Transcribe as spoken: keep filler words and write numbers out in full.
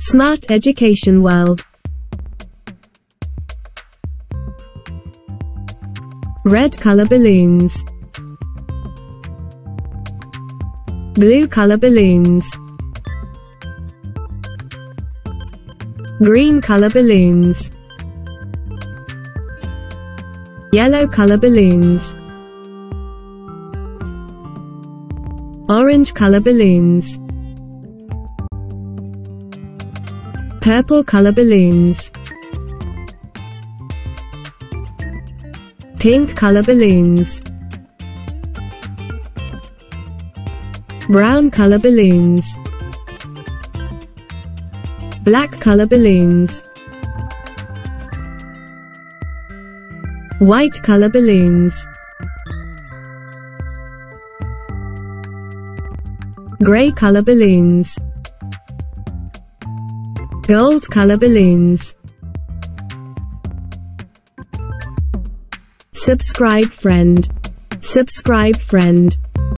Smart education world. Red color balloons. Blue color balloons. Green color balloons. Yellow color balloons. Orange color balloons. Purple color balloons. Pink color balloons. Brown color balloons. Black color balloons. White color balloons. Gray color balloons. Gold color balloons. Subscribe friend. Subscribe friend.